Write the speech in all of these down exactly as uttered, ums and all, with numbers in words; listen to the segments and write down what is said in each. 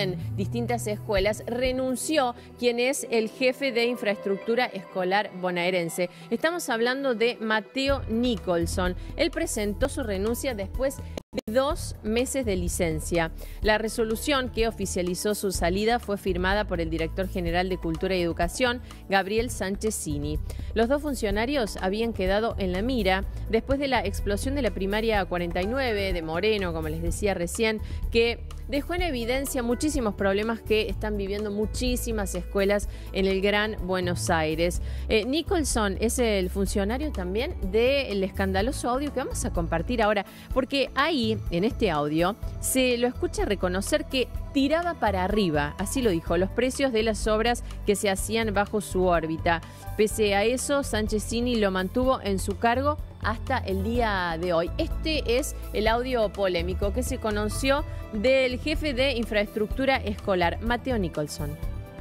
en distintas escuelas, renunció quien es el jefe de infraestructura escolar bonaerense. Estamos hablando de Mateo Nicholson. Él presentó su renuncia después de dos meses de licencia. La resolución que oficializó su salida fue firmada por el director general de Cultura y Educación, Gabriel Sanchezini. Los dos funcionarios habían quedado en la mira después de la explosión de la primaria cuarenta y nueve de Moreno, como les decía recién, que dejó en evidencia muchísimos problemas que están viviendo muchísimas escuelas en el Gran Buenos Aires. Eh, Nicholson es el funcionario también del escandaloso audio que vamos a compartir ahora, porque ahí, en este audio, se lo escucha reconocer que tiraba para arriba, así lo dijo, los precios de las obras que se hacían bajo su órbita. Pese a eso, Sanchezini lo mantuvo en su cargo hasta el día de hoy. Este es el audio polémico que se conoció del jefe de infraestructura escolar, Mateo Nicholson.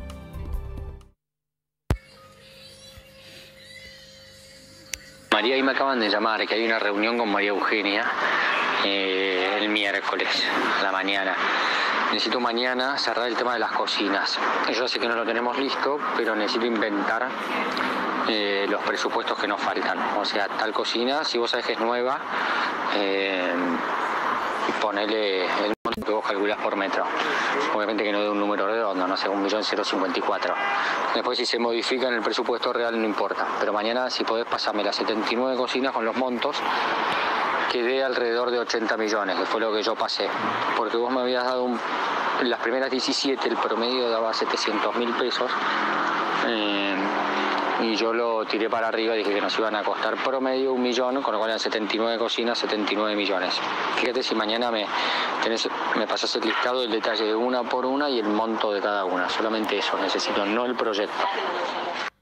María, y me acaban de llamar que hay una reunión con María Eugenia eh, el miércoles a la mañana. Necesito mañana cerrar el tema de las cocinas. Yo sé que no lo tenemos listo, pero necesito inventar eh, los presupuestos que nos faltan. O sea, tal cocina, si vos sabés que es nueva, eh, ponele el monto que vos calculás por metro. Obviamente que no de un número redondo, no sé, un millón cero cincuenta y cuatro. Después si se modifica en el presupuesto real no importa. Pero mañana si podés pasarme las setenta y nueve cocinas con los montos, quedé alrededor de ochenta millones, que fue lo que yo pasé. Porque vos me habías dado un, en las primeras diecisiete el promedio daba setecientos mil pesos. Eh, y yo lo tiré para arriba, dije que nos iban a costar promedio un millón, con lo cual eran setenta y nueve cocinas, setenta y nueve millones. Fíjate si mañana me, tenés, me pasás el listado del detalle de una por una y el monto de cada una. Solamente eso necesito, no el proyecto.